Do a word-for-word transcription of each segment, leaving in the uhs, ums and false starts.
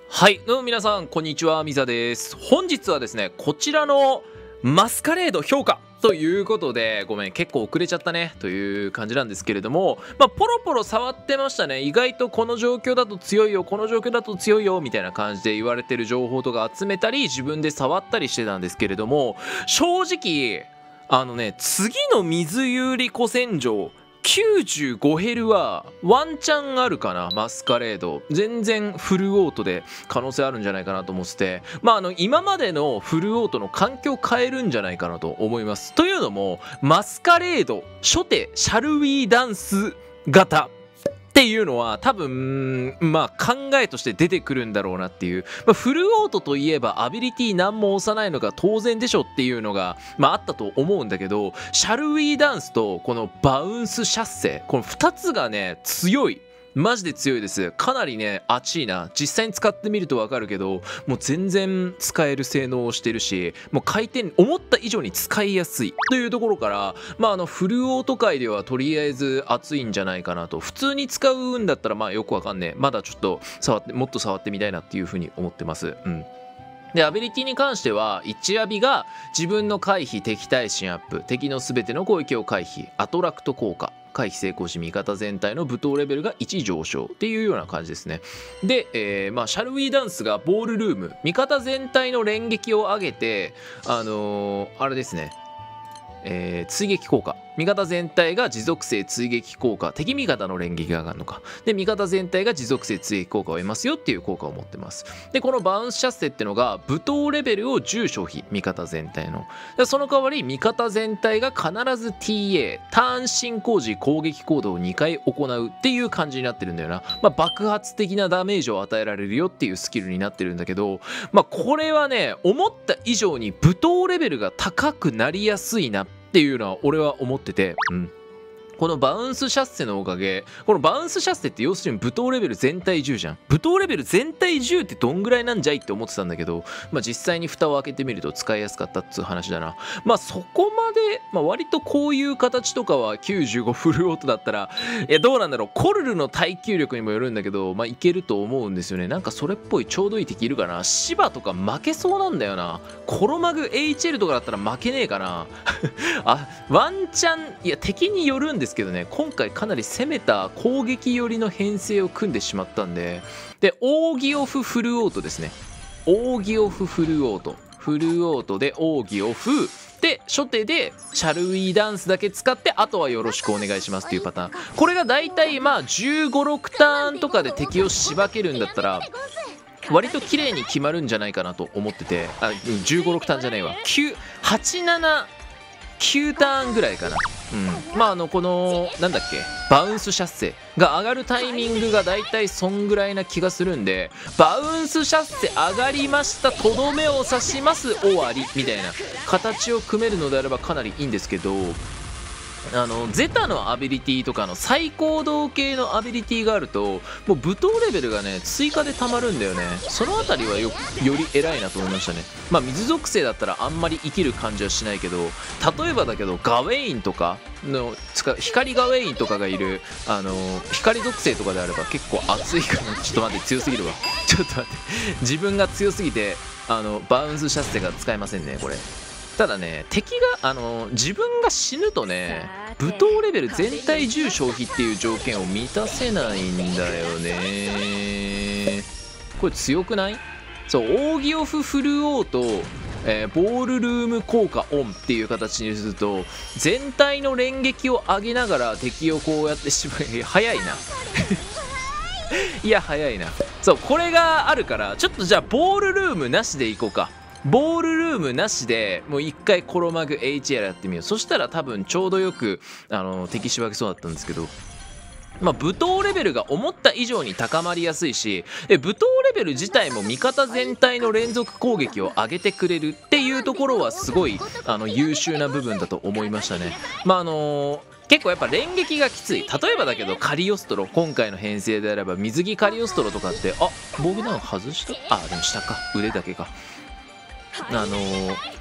はい、どうも皆さん、こんにちは、ミザです。本日はですね、こちらのマスカレード評価ということで、ごめん、結構遅れちゃったね、という感じなんですけれども、まあ、ポロポロ触ってましたね。意外とこの状況だと強いよ、この状況だと強いよ、みたいな感じで言われてる情報とか集めたり、自分で触ったりしてたんですけれども、正直、あのね、次の水有利古戦場、きゅうじゅうごヘルはワンチャンあるかな。マスカレード全然フルオートで可能性あるんじゃないかなと思ってて、まああの今までのフルオートの環境を変えるんじゃないかなと思います。というのもマスカレード初手シャルウィーダンス型っていうのは多分まあ考えとして出てくるんだろうなっていう、まあ、フルオートといえばアビリティ何も押さないのが当然でしょっていうのが、まあ、あったと思うんだけど、シャルウィーダンスとこのバウンスシャッセ、このふたつがね強い。マジで強いです。かなりね熱いな。実際に使ってみると分かるけど、もう全然使える性能をしてるし、もう回転思った以上に使いやすいというところから、まああのフルオート界ではとりあえず熱いんじゃないかなと。普通に使うんだったらまあよくわかんねえ、まだちょっと触ってもっと触ってみたいなっていうふうに思ってます。うん。でアビリティに関してはいちアビが自分の回避敵対心アップ、敵の全ての攻撃を回避、アトラクト効果、回避成功し味方全体の武闘レベルがいち上昇っていうような感じですね。で、えー、まあシャルウィーダンスがボールルーム、味方全体の連撃を上げて、あのー、あれですね、えー、追撃効果、味方全体が持続性追撃効果、敵味方の連撃が上がるのかで、味方全体が持続性追撃効果を得ますよっていう効果を持ってます。でこのバウンスシャッセってのが武闘レベルをじゅう消費、味方全体の。でその代わり味方全体が必ず ティーエー ターン進行時攻撃行動をにかい行うっていう感じになってるんだよな。まあ、爆発的なダメージを与えられるよっていうスキルになってるんだけど、まあこれはね思った以上に武闘レベルが高くなりやすいなっていうのは俺は思ってて、うん、このバウンスシャッセのおかげ、このバウンスシャッセって要するに武闘レベル全体じゅうじゃん。武闘レベル全体じゅうってどんぐらいなんじゃいって思ってたんだけど、まあ、実際に蓋を開けてみると使いやすかったっつう話だな。まあそこまで、まあ、割とこういう形とかはきゅうじゅうごフルオートだったら、いやどうなんだろう、コルルの耐久力にもよるんだけど、まあいけると思うんですよね。なんかそれっぽいちょうどいい敵いるかな。シバとか負けそうなんだよな。コロマグ エイチエル とかだったら負けねえかな。あ、ワンチャン、いや敵によるんですけどね、今回かなり攻めた攻撃寄りの編成を組んでしまったんで、でオーギオフフルオートですね。オーギオフフルオート、フルオートでオーギオフで初手でシャルウィーダンスだけ使って、あとはよろしくお願いしますっていうパターン。これがだいたいまあじゅうご、ろくターンとかで敵をしばけるんだったら割と綺麗に決まるんじゃないかなと思ってて、あ、じゅうご、ろくターンじゃないわ、きゅう、はち、なな、きゅうターンぐらいかな。うん、まああのこのなんだっけ、バウンスシャッセが上がるタイミングがだいたいそんぐらいな気がするんで、バウンスシャッセ上がりました、とどめを刺します終わりみたいな形を組めるのであればかなりいいんですけど、あのゼタのアビリティとかの最高度系のアビリティがあるともう武闘レベルがね追加でたまるんだよね。そのあたりは よ, より偉いなと思いましたね。まあ水属性だったらあんまり生きる感じはしないけど、例えばだけどガウェインとかの光ガウェインとかがいるあの光属性とかであれば結構熱いかな。ちょっと待って、強すぎるわ。ちょっと待って、自分が強すぎてあのバウンスシャッセが使えませんねこれ。ただね敵があの自分が死ぬとね武闘レベル全体じゅう消費っていう条件を満たせないんだよね。これ強くない？そう、オーギオフフルオート、えー、ボールルーム効果オンっていう形にすると全体の連撃を上げながら敵をこうやってしまい、早いな。いや早いな。そう、これがあるからちょっとじゃあボールルームなしでいこうか。ボールルームなしでもう一回コロマグ エイチエル やってみよう。そしたら多分ちょうどよくあの敵しばけそうだったんですけど、まあ、武闘レベルが思った以上に高まりやすいし、え武闘レベル自体も味方全体の連続攻撃を上げてくれるっていうところはすごいあの優秀な部分だと思いましたね。まああのー結構やっぱ連撃がきつい。例えばだけどカリオストロ、今回の編成であれば水着カリオストロとかって、あ、防御ダウン外した、あでも下か、腕だけか。あのー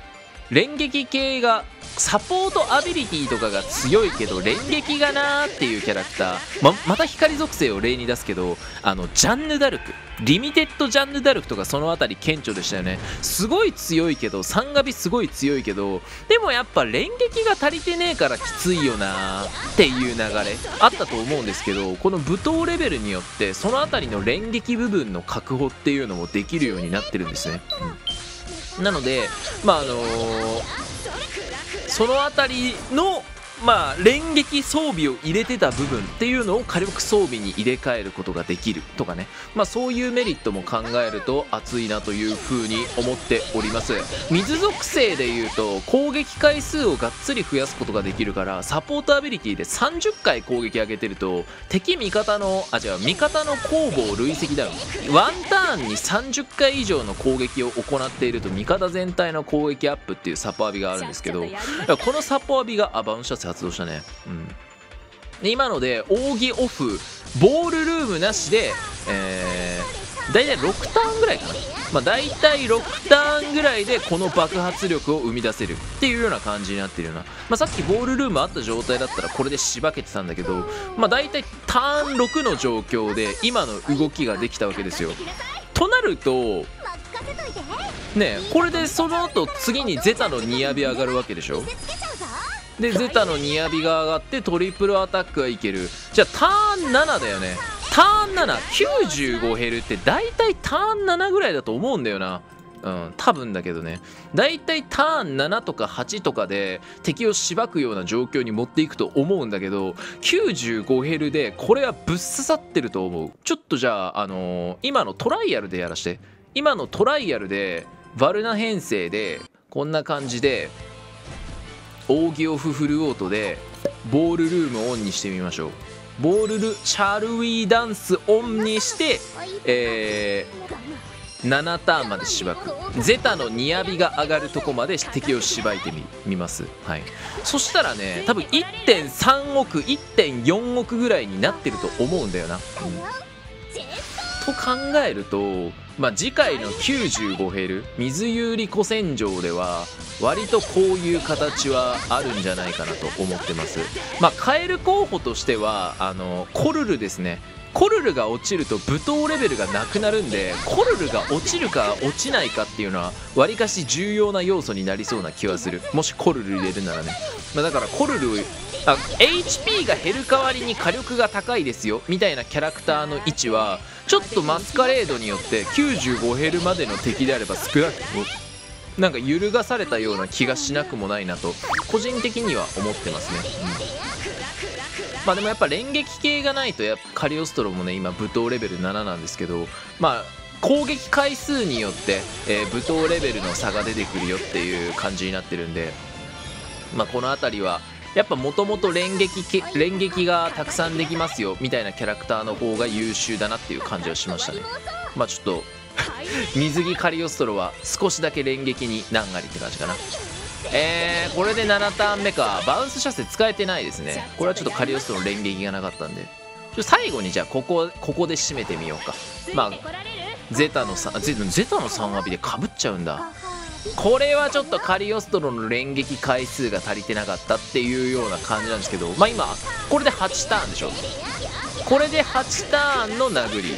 連撃系がサポートアビリティとかが強いけど連撃がなーっていうキャラクター ま, また光属性を例に出すけど、あのジャンヌ・ダルク、リミテッドジャンヌ・ダルクとかそのあたり顕著でしたよね。すごい強いけど、サンガビすごい強いけど、でもやっぱ連撃が足りてねえからきついよなーっていう流れあったと思うんですけど、この武闘レベルによってそのあたりの連撃部分の確保っていうのもできるようになってるんですね。うん、なのでまああのーそのあたりのまあ連撃装備を入れてた部分っていうのを火力装備に入れ替えることができるとかね、まあそういうメリットも考えると熱いなというふうに思っております。水属性でいうと攻撃回数をがっつり増やすことができるから、サポートアビリティでさんじゅっかい攻撃上げてると敵味方のあ違う味方の攻防累積ダウンワンターンにさんじゅっかい以上の攻撃を行っていると味方全体の攻撃アップっていうサポアビがあるんですけど、このサポアビがあバウンシャス発動したね。うん、で今ので扇オフボールルームなしで、えー、だいたいろくターンぐらいかな、まあ、だいたいろくターンぐらいでこの爆発力を生み出せるっていうような感じになってるような、まあ、さっきボールルームあった状態だったらこれでしばけてたんだけど、まあ、だいたいターンろくの状況で今の動きができたわけですよ。となるとね、これでその後次にゼタのニヤビ上がるわけでしょ。でゼタのニヤビが上がってトリプルアタックがいける。じゃあターンななだよね。ターンなな、きゅうじゅうご減るって大体ターンななぐらいだと思うんだよな。うん、多分だけどね、だいたいターンななとかはちとかで敵をしばくような状況に持っていくと思うんだけど、きゅうじゅうご減るでこれはぶっ刺さってると思う。ちょっとじゃあ、あのー、今のトライアルでやらして。今のトライアルでヴァルナ編成でこんな感じで扇オフフルオートでボールルームオンにしてみましょう。ボールルシャルウィーダンスオンにして、えー、ななターンまでしばく。ゼタのニヤビが上がるとこまで敵をしばいてみみます。はい、そしたらね、多分 いってんさんおく いってんよんおくぐらいになってると思うんだよな。うん、と考えると、まあ、次回のきゅうじゅうご減る水有利古戦場では割とこういう形はあるんじゃないかなと思ってます。まあカエル候補としてはあのコルルですね。コルルが落ちると武闘レベルがなくなるんで、コルルが落ちるか落ちないかっていうのはわりかし重要な要素になりそうな気はする。もしコルル入れるならね、まあ、だからコルルあ エイチピー が減る代わりに火力が高いですよみたいなキャラクターの位置はちょっとマスカレードによってきゅうじゅうご減るまでの敵であれば少なくともなんか揺るがされたような気がしなくもないなと個人的には思ってますね。うん、まあでもやっぱ連撃系がないとやっぱカリオストロもね今武闘レベルなななんですけど、まあ攻撃回数によって、えー、武闘レベルの差が出てくるよっていう感じになってるんで、まあこの辺りはやっぱもともと連撃連撃がたくさんできますよみたいなキャラクターの方が優秀だなっていう感じはしましたね。まあちょっと水着カリオストロは少しだけ連撃に難ありって感じかな。えー、これでななターン目か。バウンス射精使えてないですね。これはちょっとカリオストロ連撃がなかったんで、ちょ最後にじゃあここここで締めてみようか。まあゼタの3ゼゼタのさん浴びでかぶっちゃうんだ。これはちょっとカリオストロの連撃回数が足りてなかったっていうような感じなんですけど、まあ今これではちターンでしょ。これではちターンの殴り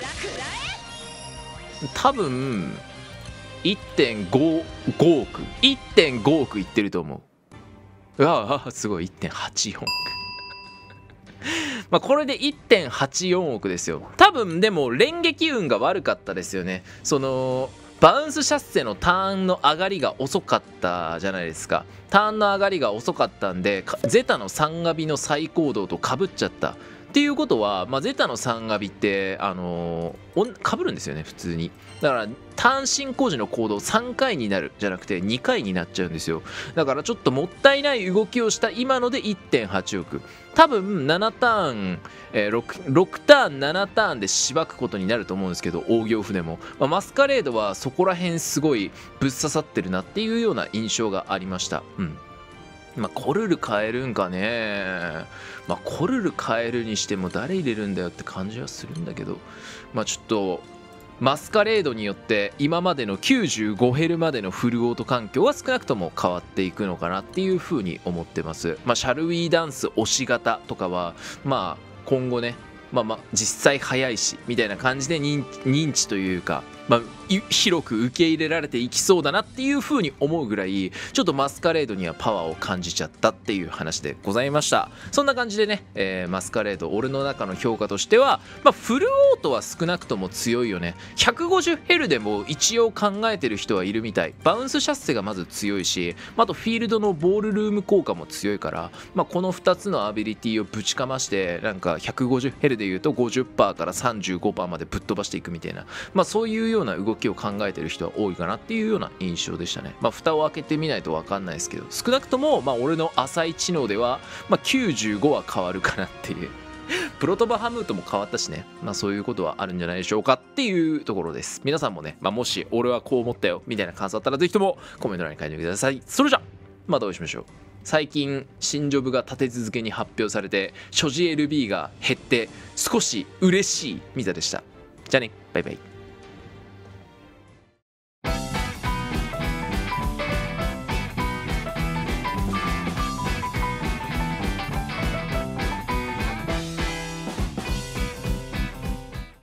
多分 いってんごごおく いってんごおくいってると思う。うわあすごい いってんはちよんおくまあこれで いってんはちよんおくですよ。多分でも連撃運が悪かったですよね。そのバウンスシャッセのターンの上がりが遅かったじゃないですか。ターンの上がりが遅かったんでゼタのさんガビの再行動とかぶっちゃったっていうことは、まあ、ゼタのさんガビってあのー、かぶるんですよね普通に。だからターン進行時の行動さんかいになるじゃなくてにかいになっちゃうんですよ。だからちょっともったいない動きをした今ので いってんはちおく、多分ななターン、えー、6, ろくターンななターンでしばくことになると思うんですけど、扇オフでも、まあ、マスカレードはそこら辺すごいぶっ刺さってるなっていうような印象がありました。うんまあ、コルル変えるんかね。まあ、コルル変えるにしても誰入れるんだよって感じはするんだけど、まあ、ちょっとマスカレードによって今までの きゅうじゅうごヘル までのフルオート環境は少なくとも変わっていくのかなっていうふうに思ってます。まあ、シャルウィーダンス押し型とかはまあ今後ね、まあまあ実際早いしみたいな感じで認認知というか、まあ、広く受け入れられていきそうだなっていう風に思うぐらいちょっとマスカレードにはパワーを感じちゃったっていう話でございました。そんな感じでね、えー、マスカレード俺の中の評価としては、まあ、フルオートは少なくとも強いよね。 ひゃくごじゅうヘル でも一応考えてる人はいるみたい。バウンスシャッセがまず強いし、あとフィールドのボールルーム効果も強いから、まあ、このふたつのアビリティをぶちかましてなんか ひゃくごじゅうヘル でいうと ごじゅっパーセント から さんじゅうごパーセント までぶっ飛ばしていくみたいな、まあ、そういうような動きを考えてる人は多いかなっていうような印象でしたね。まあ蓋を開けてみないと分かんないですけど、少なくともまあ俺の浅い知能では、まあ、きゅうじゅうごは変わるかなっていうプロトバハムートも変わったしね、まあそういうことはあるんじゃないでしょうかっていうところです。皆さんもね、まあ、もし俺はこう思ったよみたいな感想あったらぜひともコメント欄に書いてください。それじゃまたお会いしましょう。最近新ジョブが立て続けに発表されて所持 エルビー が減って少し嬉しいミザでした。じゃあね、バイバイ。